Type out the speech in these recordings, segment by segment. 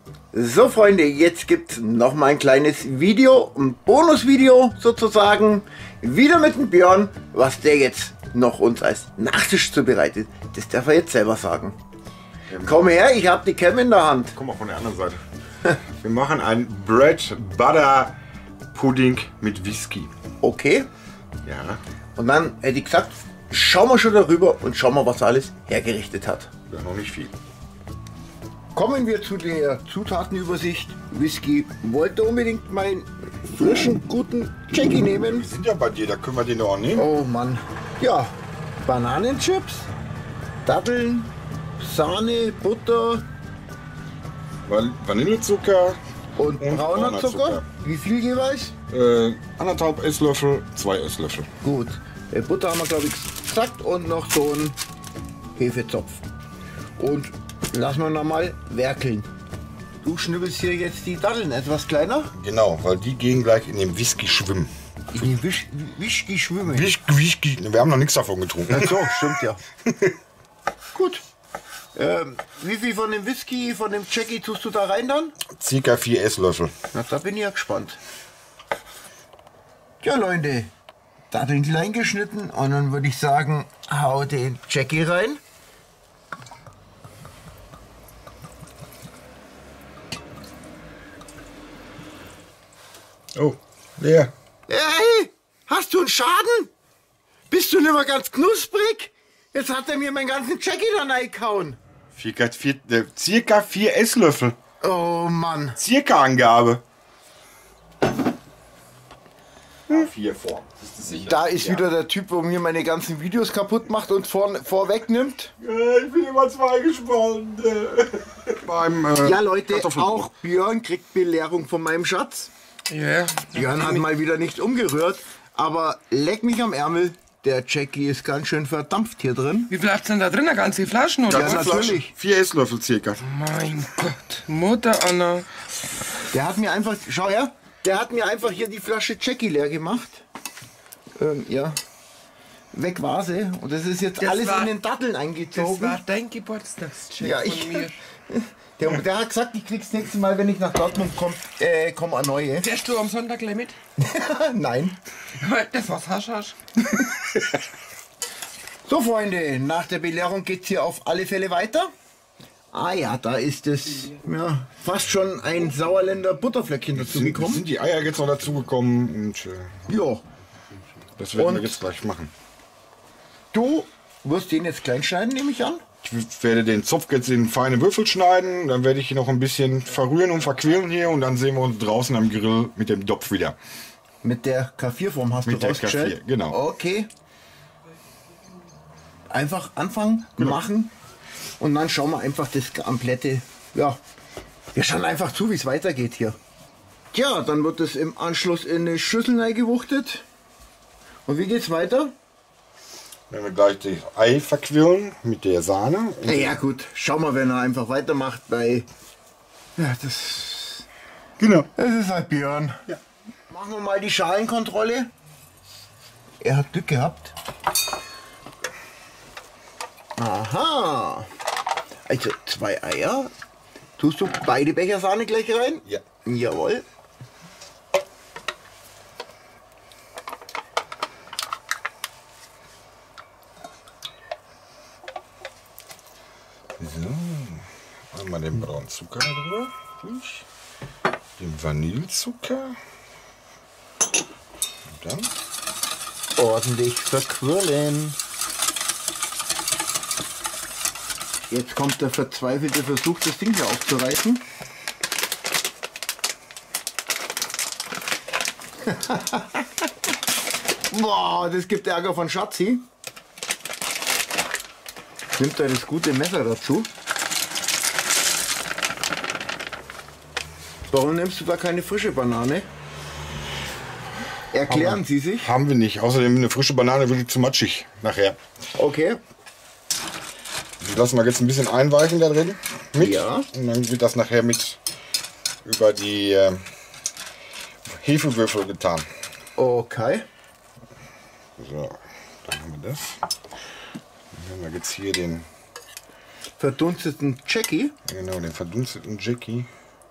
So Freunde, jetzt gibt es noch mal ein kleines Video, ein Bonusvideo sozusagen, wieder mit dem Björn, was der jetzt noch uns als Nachtisch zubereitet. Das darf er jetzt selber sagen. Komm her, ich habe die Cam in der Hand. Komm mal von der anderen Seite. Wir machen ein Bread Butter Pudding mit Whisky. Okay, Ja, und dann hätte ich gesagt, schauen wir schon darüber und schauen wir, was er alles hergerichtet hat. ja, noch nicht viel. Kommen wir zu der Zutatenübersicht. Whisky. Wollte unbedingt meinen frischen, guten Jackie nehmen. Wir sind ja bei dir, da können wir den doch auch nehmen. Oh Mann. Ja, Bananenchips, Datteln, Sahne, Butter Vanillezucker und brauner Zucker. Wie viel jeweils? 1,5 Esslöffel, 2 Esslöffel. Gut. Butter haben wir, glaube ich, gesagt. Und noch so ein Hefezopf. Und lassen wir noch mal werkeln. Du schnibbelst hier jetzt die Datteln etwas kleiner. Genau, weil die gehen gleich in den Whisky schwimmen. In die Whisky schwimmen. Whisky. Wir haben noch nichts davon getrunken. Ach so, stimmt ja. Gut. Wie viel von dem Whisky, von dem Jackie tust du da rein dann? Circa 4 Esslöffel. Na, da bin ich ja gespannt. Ja, Leute, Datteln klein geschnitten und dann würde ich sagen, hau den Jackie rein. Oh, leer. Hey, hast du einen Schaden? Bist du nicht mehr ganz knusprig? Jetzt hat er mir meinen ganzen Jackie da reingehauen. Circa 4 Esslöffel. Oh Mann. Circa Angabe. 4 Form. Das ist sicher. Da ist wieder der Typ, wo mir meine ganzen Videos kaputt macht und vorwegnimmt. Ich bin immer gespannt. Ja, Leute, auch Björn kriegt Belehrung von meinem Schatz. Ja. Björn hat mal wieder nicht umgerührt, aber leck mich am Ärmel. Der Jackie ist ganz schön verdampft hier drin. Wie viel habt ihr denn da drin? Eine ganze Flaschen oder Ja, was? natürlich. 4 Esslöffel circa. Mein Gott. Mutter Anna. Der hat mir einfach, schau her, der hat mir einfach hier die Flasche Jackie leer gemacht. Ja, weg war sie. Und das ist jetzt Das alles war- in den Datteln Das eingezogen. war dein Geburtstagscheck Ja, von mir. Der hat gesagt, ich krieg's nächstes Mal, wenn ich nach Dortmund komme, eine neue. Fährst du am Sonntag gleich mit? Nein. Das war's, Hasch. So, Freunde, nach der Belehrung geht's hier auf alle Fälle weiter. Ah ja, da ist es ja, fast schon ein Sauerländer Butterfleckchen dazu gekommen. Sind die Eier jetzt noch dazugekommen und Ja, das werden wir Und? jetzt gleich machen. du wirst den jetzt klein schneiden, nehme ich an. Ich werde den Zopf jetzt in feine Würfel schneiden, dann werde ich ihn noch ein bisschen verrühren und verquirlen hier und dann sehen wir uns draußen am Grill mit dem Topf wieder. Mit der K4-Form hast Mit du der rausgestellt? K4, genau. Okay. Einfach anfangen, machen und dann schauen wir einfach das komplette, ja, wir schauen einfach zu, wie es weitergeht hier. Tja, dann wird es im Anschluss in eine Schüssel reingewuchtet. Und wie geht's weiter? Wenn wir gleich das Ei verquirlen mit der Sahne. Ja gut, schau mal, wenn er einfach weitermacht bei... Ja, das ist halt Björn. Ja. Machen wir mal die Schalenkontrolle. Er hat Glück gehabt. Aha. Also 2 Eier. Tust du beide Becher Sahne gleich rein? Ja. Jawohl. So, einmal den braunen Zucker drüber, den Vanillezucker und dann Ordentlich verquirlen. Jetzt kommt der verzweifelte Versuch, das Ding hier aufzureißen. Boah, das gibt Ärger von Schatzi. Nimmt er das gute Messer dazu? Warum nimmst du da keine frische Banane? Erklären Sie sich. haben wir nicht. Außerdem eine frische Banane wirklich zu matschig nachher. Okay. Die lassen wir jetzt ein bisschen einweichen da drin mit. Ja. Und dann wird das nachher mit über die Hefewürfel getan. Okay. So, dann haben wir das. Dann haben wir jetzt hier den, Verdunsteten Jackie. genau, den verdunsteten Jackie.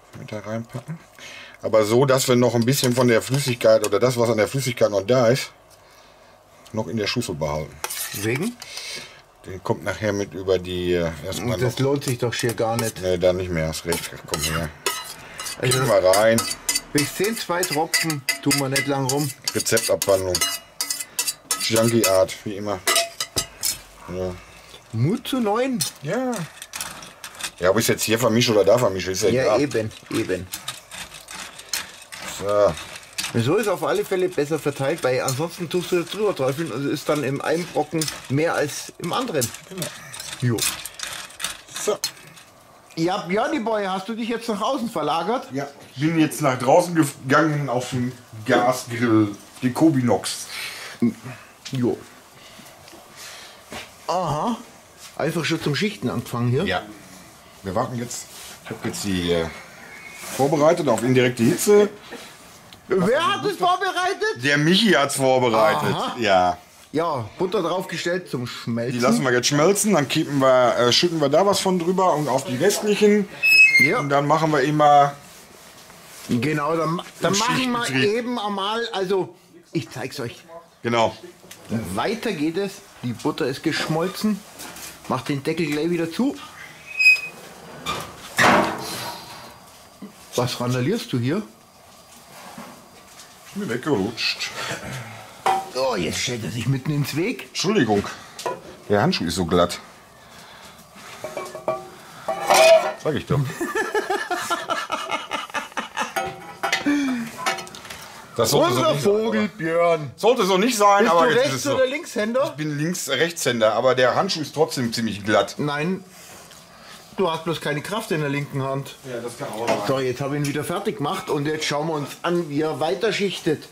mit da reinpacken. Aber so, dass wir noch ein bisschen von der Flüssigkeit oder das, was an der Flüssigkeit noch da ist, noch in der Schüssel behalten. Wegen? Den kommt nachher mit über die erstmal Das noch. lohnt sich doch schier gar nicht. Ne, dann nicht mehr, hast recht. Komm her. Also, Gib mal rein. bis 10, 2 Tropfen, tun wir nicht lang rum. Rezeptabwandlung. Junkie Art, wie immer. Ja. Mut zu 9. Ja. Ja, ob ich es jetzt hier vermische oder da vermische, ist ja Ja, egal. eben. So. So ist auf alle Fälle besser verteilt, weil ansonsten tust du das drüber träufeln und es ist dann im einen Brocken mehr als im anderen. Genau. Jo. So. Ja, Björni Boy, hast du dich jetzt nach außen verlagert? Ja, bin jetzt nach draußen gegangen auf den Gasgrill, die Kobinox. Jo. Aha. Einfach schon zum Schichten angefangen hier? Ja. Wir warten jetzt. Ich habe jetzt die vorbereitet auf indirekte Hitze. Wer hat es vorbereitet? Der Michi hat es vorbereitet. Aha. Ja. Ja, Butter draufgestellt zum Schmelzen. Die lassen wir jetzt schmelzen, dann schütten wir da was von drüber und auf die restlichen. Ja. Und dann machen wir immer. Genau, dann machen wir Schichtbetrieb. eben einmal, also ich zeig's euch. Genau. Weiter geht es. Die Butter ist geschmolzen. Mach den Deckel gleich wieder zu. Was randalierst du hier? Ist mir weggerutscht. Oh, jetzt stellt er sich mitten ins Weg. Entschuldigung. Der Handschuh ist so glatt. Sag ich doch. Das sollte so Unser nicht Vogel, Björn. Sollte so nicht sein, Bist aber du jetzt ist Rechts- es so. oder Linkshänder? Ich bin Rechtshänder, aber der Handschuh ist trotzdem ziemlich glatt. Nein, du hast bloß keine Kraft in der linken Hand. Ja, das kann auch sein. So, jetzt habe ich ihn wieder fertig gemacht und jetzt schauen wir uns an, wie er weiter schichtet.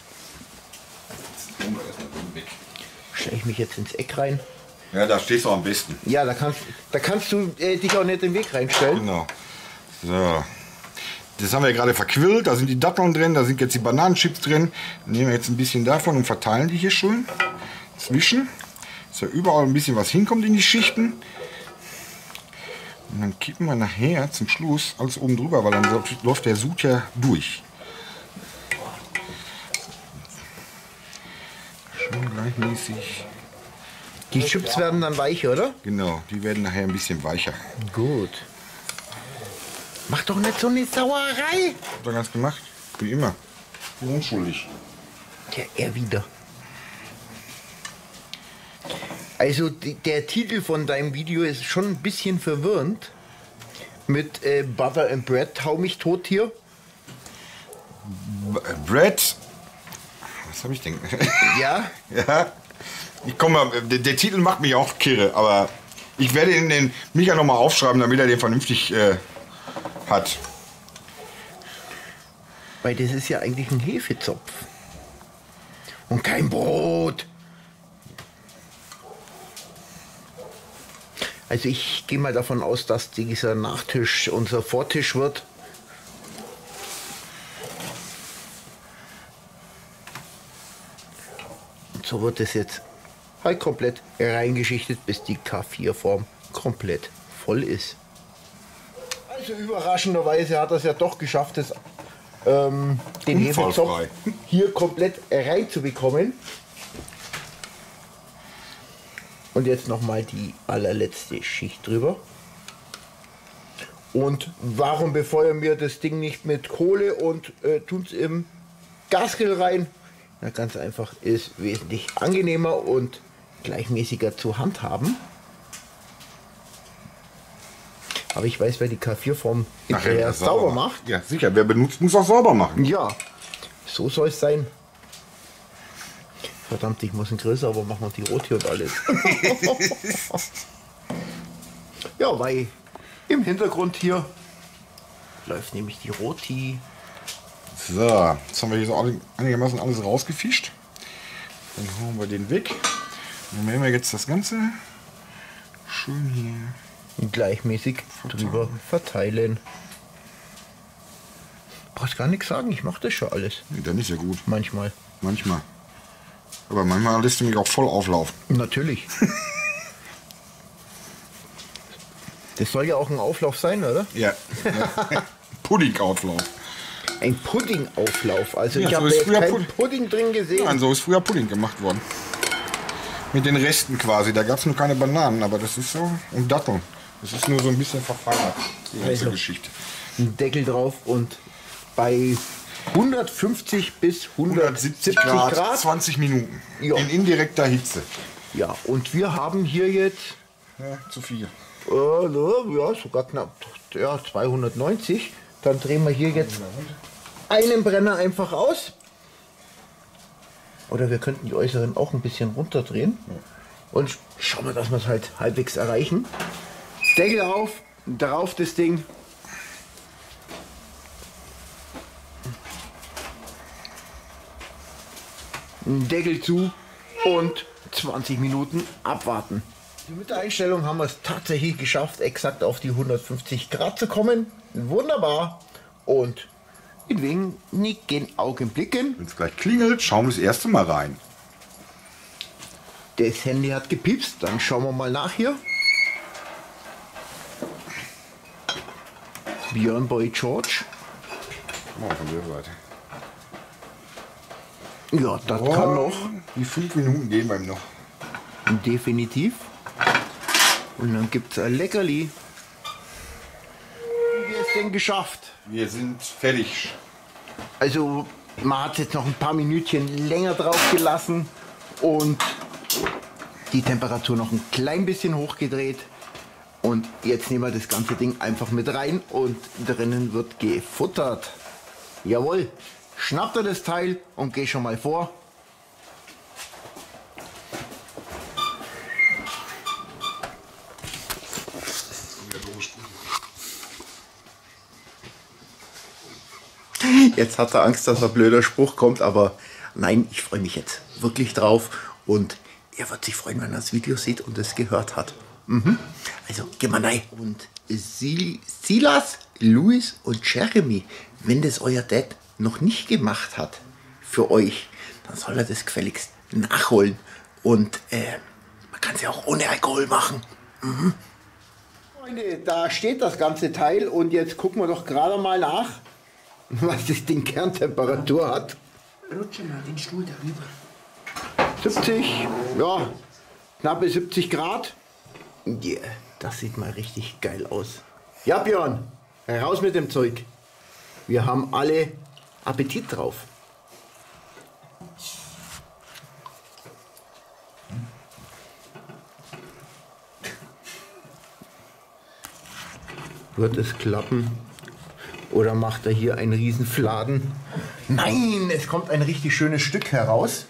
Stelle ich mich jetzt ins Eck rein. Ja, da stehst du am besten. Ja, da kannst du dich auch nicht in den Weg reinstellen. Genau. So. Das haben wir gerade verquillt, da sind die Datteln drin, da sind jetzt die Bananenchips drin. Nehmen wir jetzt ein bisschen davon und verteilen die hier schön zwischen, dass da überall ein bisschen was hinkommt in die Schichten. Und dann kippen wir nachher zum Schluss alles oben drüber, weil dann läuft der Sud ja durch. Schön gleichmäßig. Die Chips werden dann weich, oder? Genau, die werden nachher ein bisschen weicher. Gut. Mach doch nicht so eine Sauerei. Habt ihr ganz gemacht? Wie immer. Bin unschuldig. Ja, er wieder. Also der Titel von deinem Video ist schon ein bisschen verwirrend. Mit Butter and Bread, hau mich tot hier. Bread. Was habe ich denn? Ja, Ja. Ich komm mal, der Titel macht mich auch kirre, aber ich werde den Micha noch mal aufschreiben, damit er den vernünftig hat. weil das ist ja eigentlich ein Hefezopf. Und kein Brot. Also ich gehe mal davon aus, dass dieser Nachtisch unser Vortisch wird. Und so wird es jetzt halt komplett reingeschichtet, bis die K4-Form komplett voll ist. Also überraschenderweise hat er es ja doch geschafft, den Hefezopf Unfallfrei. hier komplett reinzubekommen. Und jetzt nochmal die allerletzte Schicht drüber. Und warum befeuern wir das Ding nicht mit Kohle und tun es im Gasgrill rein? Na, ganz einfach, ist wesentlich angenehmer und gleichmäßiger zu handhaben. Aber ich weiß, wer die K4-Form hinterher sauber macht. Ja, sicher. Wer benutzt, muss auch sauber machen. Ja, so soll es sein. Verdammt, ich muss einen Grill sauber machen und die Roti und alles. Ja, weil im Hintergrund hier läuft nämlich die Roti. So, jetzt haben wir hier so einigermaßen alles rausgefischt. Dann hauen wir den weg. Dann werden wir jetzt das Ganze schön hier. Gleichmäßig drüber verteilen. Brauchst gar nichts sagen, ich mache das schon alles. Nee, dann ist ja gut. Manchmal. Manchmal. Aber manchmal lässt du mich auch voll auflaufen. Natürlich. Das soll ja auch ein Auflauf sein, oder? Ja. Puddingauflauf. Ein Puddingauflauf. Also Ja, ich so habe ist jetzt früher keinen Pudding drin gesehen. Nein, so ist früher Pudding gemacht worden. Mit den Resten quasi. Da gab es nur keine Bananen, aber das ist so. Und Datteln. Das ist nur so ein bisschen verfeinert, die ganze Also. Geschichte. Ein Deckel drauf und bei 150 bis 170 Grad. 20 Minuten. Ja. In indirekter Hitze. Ja, und wir haben hier jetzt Ja, zu viel. ja, sogar knapp 290. Dann drehen wir hier jetzt einen Brenner einfach aus. Oder wir könnten die äußeren auch ein bisschen runterdrehen. Und schauen wir, dass wir es halt halbwegs erreichen. Deckel auf, drauf das Ding. Deckel zu und 20 Minuten abwarten. Mit der Einstellung haben wir es tatsächlich geschafft, exakt auf die 150 Grad zu kommen. Wunderbar. Und in wenigen Augenblicken. Wenn es gleich klingelt, schauen wir das erste Mal rein. Das Handy hat gepiepst. Dann schauen wir mal nach hier. Björn Boy George. Mal von der Seite. Ja, das kann noch. Die 5 Minuten gehen wir ihm noch. Definitiv. Und dann gibt es ein Leckerli. Wie ist denn geschafft? Wir sind fertig. Also man hat jetzt noch ein paar Minütchen länger drauf gelassen und die Temperatur noch ein klein bisschen hochgedreht. Und jetzt nehmen wir das ganze Ding einfach mit rein und drinnen wird gefuttert. Jawohl, schnappt er das Teil und geh schon mal vor. Jetzt hat er Angst, dass ein blöder Spruch kommt, aber nein, ich freue mich jetzt wirklich drauf und er wird sich freuen, wenn er das Video sieht und es gehört hat. Also, geh mal rein. Und Silas, Louis und Jeremy, wenn das euer Dad noch nicht gemacht hat für euch, dann soll er das gefälligst nachholen. Und man kann es ja auch ohne Alkohol machen. Freunde, da steht das ganze Teil und jetzt gucken wir doch gerade mal nach, was das Ding Kerntemperatur hat. Rutsche mal den Stuhl darüber. 70, ja, knappe 70 Grad. Yeah, das sieht mal richtig geil aus. Ja, Björn, raus mit dem Zeug. Wir haben alle Appetit drauf. Wird es klappen? Oder macht er hier einen riesen Fladen? Nein, es kommt ein richtig schönes Stück heraus.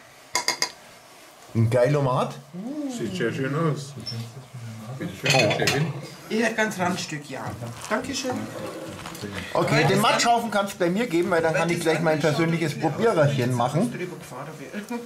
Ein Geilomat. Sieht sehr schön aus. Bitte schön, Chefin. Ich hätte ganz Randstück, ja. Dankeschön. Okay, den Matschhaufen kannst du bei mir geben, weil dann kann ich gleich mein persönliches Probiererchen machen. Drüber gefahren habe.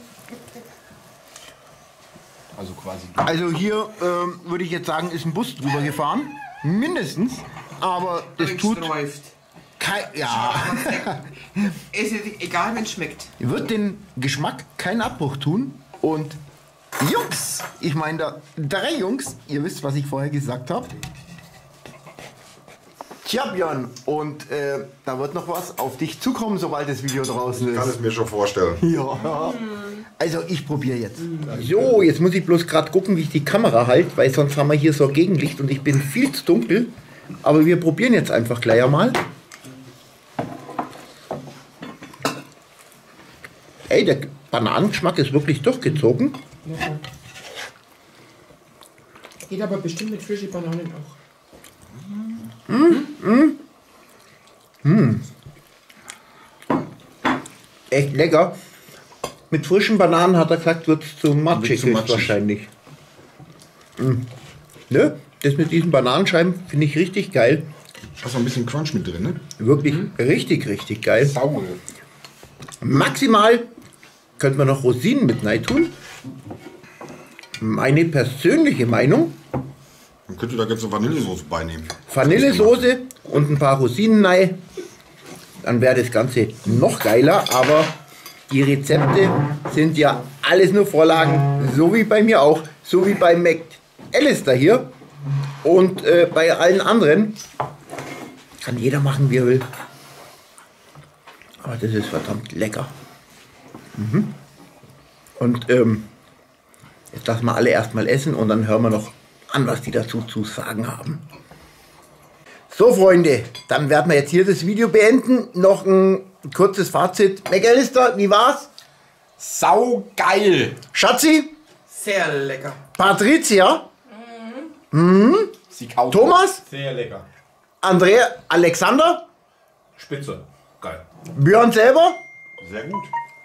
Also quasi. Also hier würde ich jetzt sagen, ist ein Bus drüber gefahren. Mindestens. Aber das tut Läuft. kein... Ja. Es ist egal, wenn es schmeckt. Wird den Geschmack keinen Abbruch tun. Und Jungs, ich meine da 3 Jungs, ihr wisst, was ich vorher gesagt habe. Tja, Björn, und da wird noch was auf dich zukommen, sobald das Video draußen Ich kann ist. es mir schon vorstellen. Ja. Also ich probiere jetzt. So, jetzt muss ich bloß gerade gucken, wie ich die Kamera halte, weil sonst haben wir hier so Gegenlicht und ich bin viel zu dunkel. Aber wir probieren jetzt einfach gleich einmal. Ey, der Bananengeschmack ist wirklich durchgezogen. Geht aber bestimmt mit frischen Bananen auch. Echt lecker. Mit frischen Bananen, hat er gesagt, wird es zu matschig zu matschig. höchstwahrscheinlich. Ne? Das mit diesen Bananenscheiben finde ich richtig geil. Hast noch ein bisschen Crunch mit drin, ne? Wirklich richtig, richtig geil. Sauer. Maximal könnte man noch Rosinen mit rein tun. Meine persönliche Meinung, Man könnte da jetzt so Vanillesoße beinehmen. Vanillesoße und ein paar Rosinen rein. Dann wäre das Ganze noch geiler, aber die Rezepte sind ja alles nur Vorlagen, so wie bei mir auch, so wie bei Mac Alistair hier und bei allen anderen Kann jeder machen, wie er will. Aber das ist verdammt lecker. Und jetzt lassen wir alle erstmal essen und dann hören wir noch an, was die dazu zu sagen haben. So Freunde, dann werden wir jetzt hier das Video beenden. Noch ein kurzes Fazit. McAllister, wie war's? Sau geil! Schatzi? Sehr lecker. Patricia? Sie kaut. Thomas? Sehr lecker. Andrea? Alexander? Spitze. Geil. Björn selber? Sehr gut.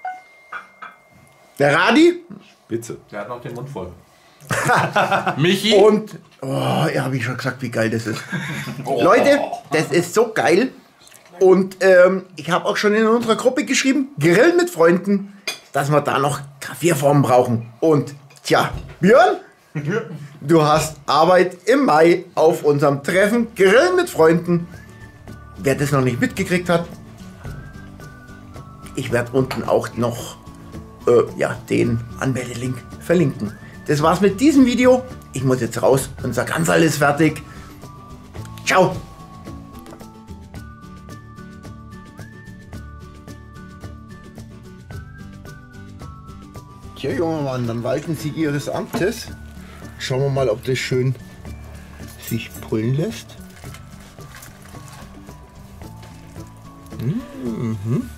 Der Radi? Spitze. Der hat noch den Mund voll. Michi? Und, oh, ja, habe ich schon gesagt, wie geil das ist. Leute, das ist so geil. Und ich habe auch schon in unserer Gruppe geschrieben, Grillen mit Freunden, dass wir da noch Kaffeeformen brauchen. Und, tja, Björn, du hast Arbeit im Mai auf unserem Treffen Grillen mit Freunden. Wer das noch nicht mitgekriegt hat, ich werde unten auch noch ja, den Anmeldelink verlinken. Das war's mit diesem Video. Ich muss jetzt raus. Unser Gansal ist fertig. Ciao. Tja, junger Mann, dann walten Sie Ihres Amtes. Schauen wir mal, ob das schön sich pullen lässt. Mhm.